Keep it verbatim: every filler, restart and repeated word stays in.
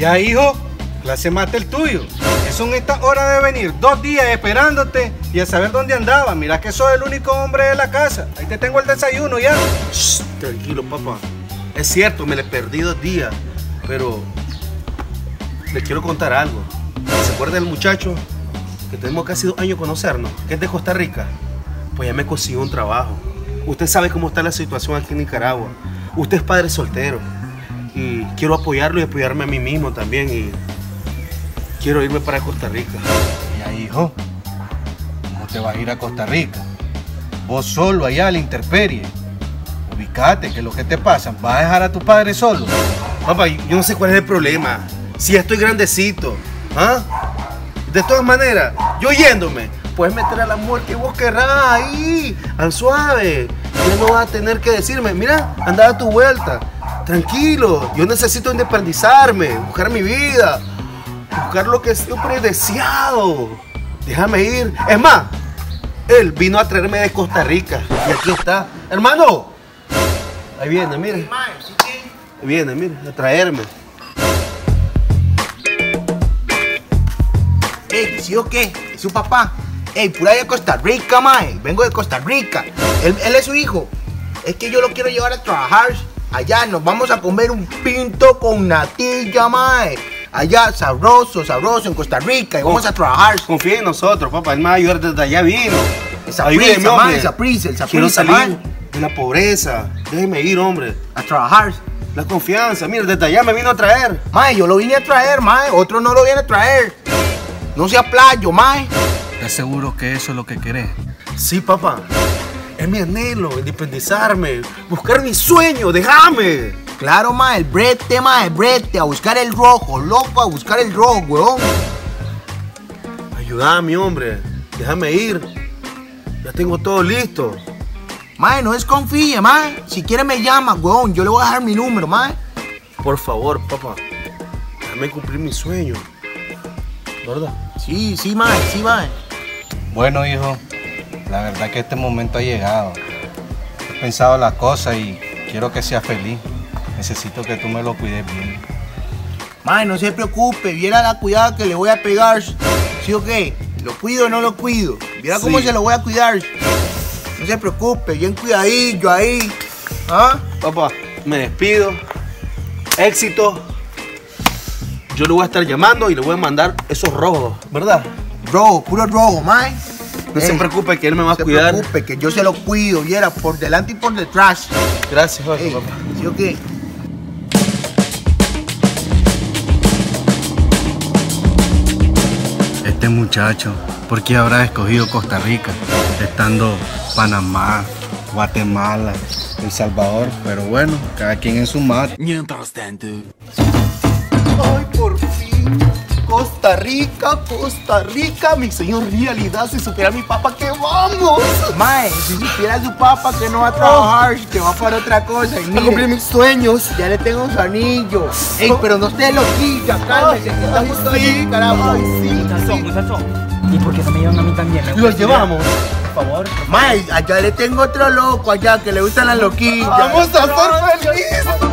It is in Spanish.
Ya, hijo, clase mata el tuyo. Son estas horas de venir dos días esperándote y a saber dónde andaba. Mira que soy el único hombre de la casa. Ahí te tengo el desayuno ya. Shh, tranquilo, papá. Es cierto, me le perdí dos días, pero le quiero contar algo. ¿Se acuerda del muchacho que tenemos casi dos años conocernos, que es de Costa Rica? Pues ya me consiguió un trabajo. Usted sabe cómo está la situación aquí en Nicaragua. Usted es padre soltero y quiero apoyarlo y apoyarme a mí mismo también. Y quiero irme para Costa Rica. Ya, hijo, ¿cómo te vas a ir a Costa Rica? Vos solo allá a la intemperie. Ubicate, que lo que te pasa, ¿vas a dejar a tu padre solo? Papá, yo no sé cuál es el problema. Si ya estoy grandecito, ¿ah? De todas maneras, yo yéndome, puedes meter a la mujer que vos querrás ahí, al suave. Ya no vas a tener que decirme, mira, anda a tu vuelta. Tranquilo, yo necesito independizarme, buscar mi vida. Buscar lo que siempre he deseado. Déjame ir. Es más, él vino a traerme de Costa Rica. Y aquí está. Hermano. Ahí viene, mire. Ahí viene, mire, a traerme. Ey, ¿sí o qué? ¿Es su papá? Ey, por ahí de Costa Rica, mae. Vengo de Costa Rica. Él, él es su hijo. Es que yo lo quiero llevar a trabajar. Allá nos vamos a comer un pinto con natilla, mae. Allá, sabroso, sabroso, en Costa Rica, y vamos a trabajar. Confía en nosotros, papá, él me va a ayudar desde allá vino. Esa prisa, man, esa prisa, esa Quiero prisa, salir man. de la pobreza. Déjeme ir, hombre. A trabajar. La confianza, mira, desde allá me vino a traer. Mae, yo lo vine a traer, mae, otro no lo viene a traer. No sea playo, mae. ¿Estás seguro que eso es lo que querés? Sí, papá. Es mi anhelo, independizarme, buscar mi sueño, déjame. Claro, mae, el brete, mae, el brete, a buscar el rojo, loco, a buscar el rojo, weón. Ayúdame, hombre, déjame ir. Ya tengo todo listo. Mae, no desconfíe, mae. Si quiere me llama, weón, yo le voy a dejar mi número, mae. Por favor, papá, déjame cumplir mi sueño. ¿Verdad? Sí, sí, mae, sí, mae. Bueno, hijo, la verdad que este momento ha llegado. He pensado las cosas y quiero que seas feliz. Necesito que tú me lo cuides bien. Mae, no se preocupe, viera la cuidada que le voy a pegar. ¿Sí o qué? ¿Lo cuido o no lo cuido? Viera Sí. cómo se lo voy a cuidar. No se preocupe, bien cuidadillo ahí. ¿Ah? Papá, me despido. Éxito. Yo le voy a estar llamando y le voy a mandar esos rojos, ¿verdad? Rojo, puro rojo, mae. No se Ey, preocupe que él me va a no se cuidar. preocupe, que yo se lo cuido, viera, por delante y por detrás. Gracias, Jorge, Ey, papá. ¿sí o qué? Este muchacho, ¿por qué habrá escogido Costa Rica? Estando Panamá, Guatemala, El Salvador. Pero bueno, cada quien en su mar. Mientras tanto. Ay, por fin. Costa Rica, Costa Rica, mi sueño en realidad. Si supiera mi papá que vamos. Mae, si supiera su papá que no va a trabajar, que va para otra cosa. Y mire, cumplir mis sueños. ya le tengo su anillo. Ey, pero no esté loquilla, cálmese, que está justo ahí, carajo. Ay, sí, Muchacho, muchacho. ¿Y por qué se me llevan a mí también? Los llevamos. Por favor. Mae, allá le tengo otro loco allá que le gustan las loquillas. Vamos a ser felices.